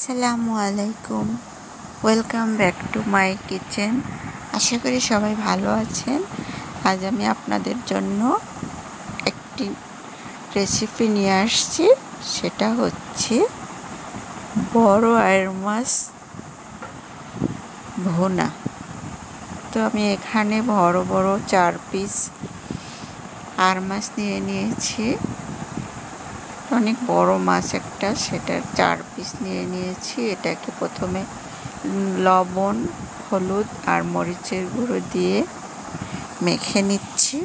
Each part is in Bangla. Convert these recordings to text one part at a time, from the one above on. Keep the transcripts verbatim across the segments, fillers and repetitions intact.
আসসালামু আলাইকুম, welcome back to my kitchen. আশা করি সবাই ভালো আছেন। আজ আমি আপনাদের জন্য একটি রেসিপি নিয়ে আসছি, সেটা হচ্ছে বড় আয়ের মাছ ভুনা। তো আমি এখানে বড় বড় চার পিস আর মাছ নিয়ে নিয়েছি। অনেক বড় মাছ একটা, সেটার চার পিস নিয়ে নিয়েছি। এটাকে প্রথমে লবণ, হলুদ আর মরিচের গুঁড়ো দিয়ে মেখে নিচ্ছি।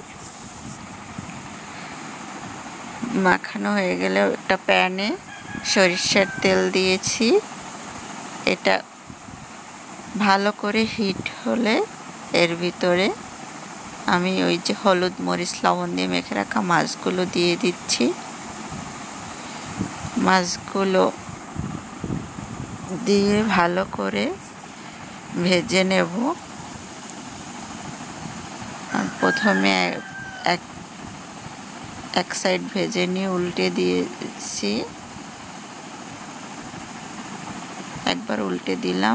মাখানো হয়ে গেলে একটা প্যানে সরিষার তেল দিয়েছি। এটা ভালো করে হিট হলে এর ভিতরে আমি ওই যে হলুদ, মরিচ, লবণ দিয়ে মেখে রাখা মাছগুলো দিয়ে দিচ্ছি। মাছগুলো দিয়ে ভালো করে ভেজে নেব। প্রথমে এক এক সাইড ভেজে নিয়ে উল্টে দিয়েছি, একবার উল্টে দিলাম।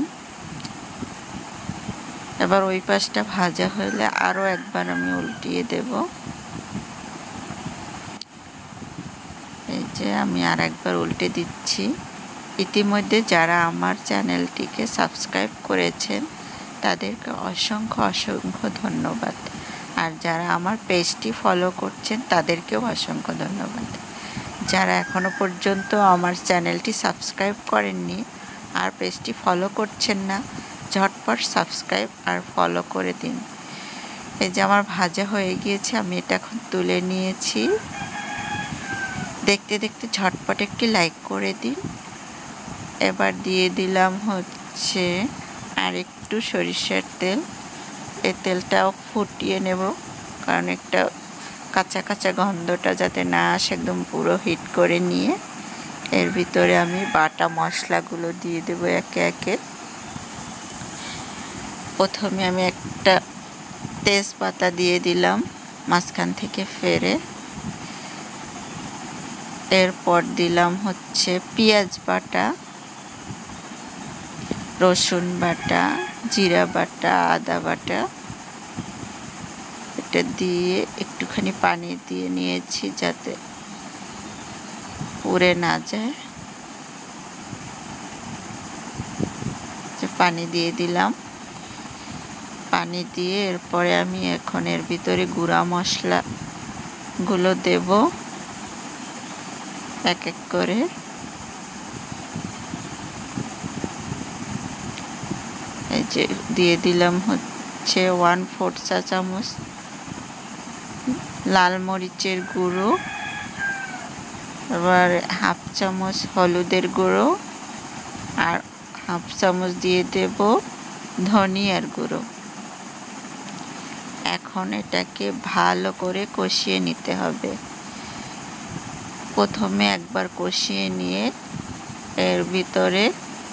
এবার ওই পাশটা ভাজা হলে আরও একবার আমি উল্টিয়ে দেব। এই যে আমি আর একবার উল্টে দিচ্ছি। ইতিমধ্যে যারা আমার চ্যানেলটিকে সাবস্ক্রাইব করেছেন তাদেরকে অসংখ্য অসংখ্য ধন্যবাদ, আর যারা আমার পেজটি ফলো করছেন তাদেরকেও অসংখ্য ধন্যবাদ। যারা এখনও পর্যন্ত আমার চ্যানেলটি সাবস্ক্রাইব করেননি আর পেজটি ফলো করছেন না, ঝটপট সাবস্ক্রাইব আর ফলো করে দিন। এই যে আমার ভাজা হয়ে গিয়েছে, আমি এটা এখন তুলে নিয়েছি। দেখতে দেখতে ঝটপট একটি লাইক করে দিন। এবার দিয়ে দিলাম হচ্ছে আর একটু সরিষার তেল। এই তেলটাও ফুটিয়ে নেব, কারণ একটা কাঁচা কাঁচা গন্ধটা যাতে না আসে, একদম পুরো হিট করে নিয়ে এর ভিতরে আমি বাটা মশলাগুলো দিয়ে দেব একে একে। প্রথমে আমি একটা তেজপাতা দিয়ে দিলাম মাঝখান থেকে ফেরে। এরপর দিলাম হচ্ছে পেঁয়াজ বাটা, রসুন বাটা, জিরা বাটা, আদা বাটা। এটা দিয়ে একটুখানি পানি দিয়ে নিয়েছি যাতে পুড়ে না যায়। যে পানি দিয়ে দিলাম। পানি দিয়ে এরপরে আমি এখন এর ভিতরে গুঁড়া মশলাগুলো দেব এক এক করে। এই যে দিয়ে দিলাম হচ্ছে ওয়ান ফোর্থ চা চামচ লাল মরিচের গুঁড়ো, এবার হাফ চামচ হলুদের গুঁড়ো, আর হাফ চামচ দিয়ে দেব ধনিয়ার গুঁড়ো। এখন এটাকে ভালো করে কষিয়ে নিতে হবে। প্রথমে একবার কষিয়ে নিয়ে এর ভিতরে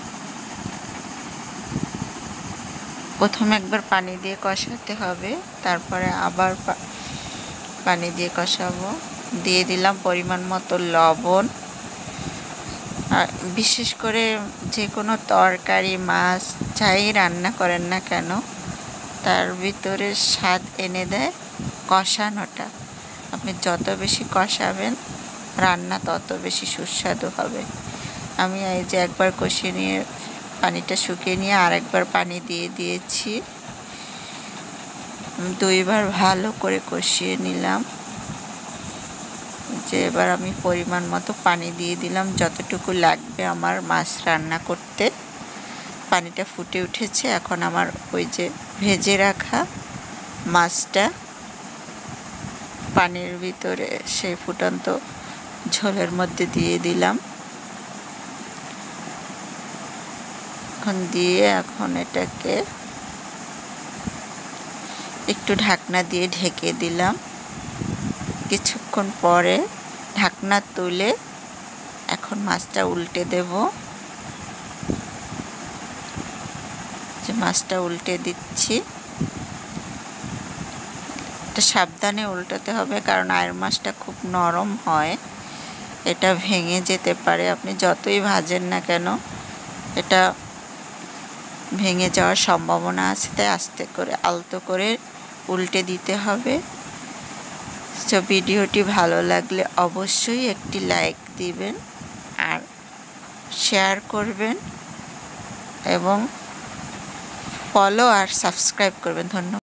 প্রথমে একবার পানি দিয়ে কষাতে হবে, তারপরে আবার পানি দিয়ে কষাবো। দিয়ে দিলাম পরিমাণ মতো লবণ। আর বিশেষ করে যে কোনো তরকারি, মাছ যাই রান্না করেন না কেন, তার ভিতরে স্বাদ এনে দেয় কষানোটা। আপনি যত বেশি কষাবেন রান্না তত বেশি সুস্বাদু হবে। আমি এই যে একবার কষিয়ে নিয়ে পানিটা শুকিয়ে নিয়ে আর একবার পানি দিয়ে দিয়েছি। দুইবার ভালো করে কষিয়ে নিলাম। যে এবার আমি পরিমাণ মতো পানি দিয়ে দিলাম, যতটুকু লাগবে আমার মাছ রান্না করতে। পানিটা ফুটে উঠেছে। এখন আমার ওই যে ভেজে রাখা মাছটা পানির ভিতরে সেই ফুটন্ত ঝোলের মধ্যে দিয়ে দিলাম। এখন দিয়ে এখন এটাকে একটু ঢাকনা দিয়ে ঢেকে দিলাম। কিছুক্ষণ পরে ঢাকনা তুলে এখন মাছটা উল্টে দেব। যে মাছটা উল্টে দিচ্ছি। এটা সাবধানে উল্টাতে হবে, কারণ আয়ের মাছটা খুব নরম হয়, এটা ভেঙে যেতে পারে। আপনি যতই ভাজেন না কেন এটা ভেঙে যাওয়ার সম্ভাবনা আছে, তাই আস্তে করে আলতো করে উল্টে দিতে হবে। তো ভিডিওটি ভালো লাগলে অবশ্যই একটি লাইক দিবেন আর শেয়ার করবেন এবং ফলো আর সাবস্ক্রাইব করবেন। ধন্যবাদ।